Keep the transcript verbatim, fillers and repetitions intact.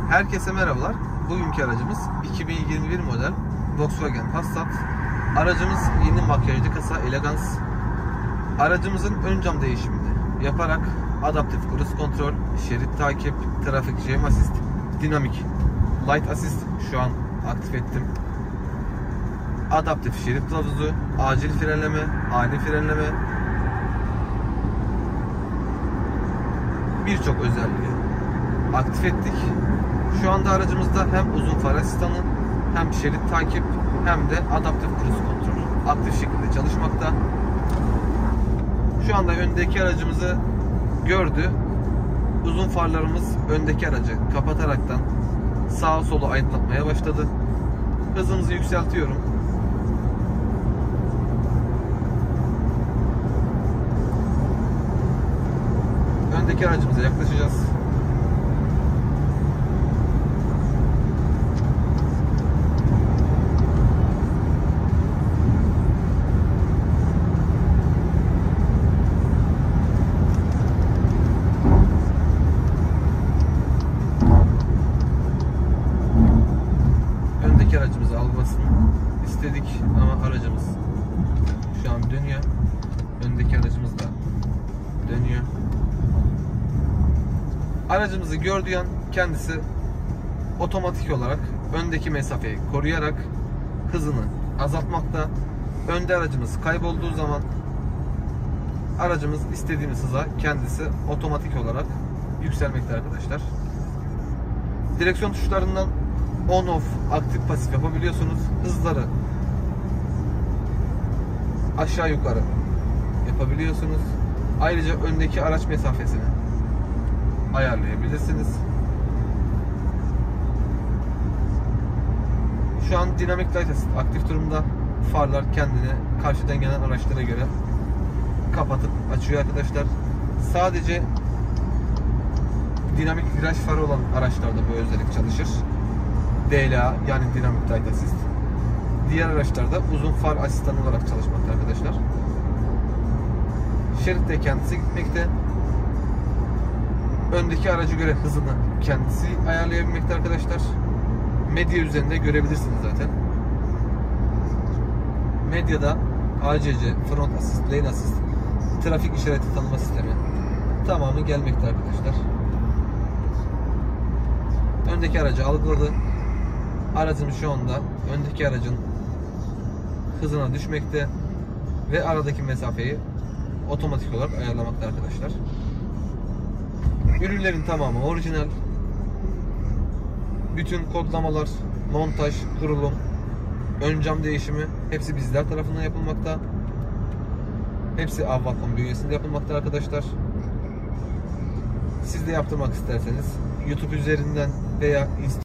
Herkese merhabalar. Bugünkü aracımız iki bin yirmi bir model Volkswagen Passat. Aracımız yeni makyajlı kasa Elegance. Aracımızın ön cam değişimini yaparak adaptif cruise kontrol, şerit takip, trafik jam assist, dinamik light assist şu an aktif ettim. Adaptif şerit kılavuzu, acil frenleme, ani frenleme, birçok özelliği aktif ettik. Şu anda aracımızda hem uzun far asistanı, hem şerit takip, hem de adaptif cruise kontrol aktif şekilde çalışmakta. Şu anda öndeki aracımızı gördü. Uzun farlarımız öndeki aracı kapataraktan sağa sola aydınlatmaya başladı. Hızımızı yükseltiyorum. Öndeki aracımıza yaklaşacağız. Öndeki aracımızı almasını istedik ama aracımız şu an dönüyor. Öndeki aracımız da dönüyor. Aracımızı gördüğü an kendisi otomatik olarak öndeki mesafeyi koruyarak hızını azaltmakta. Önde aracımız kaybolduğu zaman aracımız istediğimiz hıza kendisi otomatik olarak yükselmekte arkadaşlar. Direksiyon tuşlarından on off, aktif pasif yapabiliyorsunuz. Hızları aşağı yukarı yapabiliyorsunuz. Ayrıca öndeki araç mesafesini ayarlayabilirsiniz. Şu an dinamik light assist aktif durumda. Farlar kendini karşıdan gelen araçlara göre kapatıp açıyor arkadaşlar. Sadece dinamik viraj farı olan araçlarda bu özellik çalışır. D L A yani dinamik light assist. Diğer araçlarda uzun far asistanı olarak çalışmakta arkadaşlar. Şeritte kendisi gitmekte. Öndeki aracı göre hızını kendisi ayarlayabilmekte arkadaşlar. Medya üzerinde görebilirsiniz zaten. Medyada A C C, front assist, lane assist, trafik işareti tanıma sistemi tamamı gelmekte arkadaşlar. Öndeki aracı algıladı. Aracımız şu anda öndeki aracın hızına düşmekte ve aradaki mesafeyi otomatik olarak ayarlamakta arkadaşlar. Ürünlerin tamamı orijinal. Bütün kodlamalar, montaj, kurulum, ön cam değişimi hepsi bizler tarafından yapılmakta. Hepsi Avvalcom bünyesinde yapılmakta arkadaşlar. Siz de yaptırmak isterseniz YouTube üzerinden veya Instagram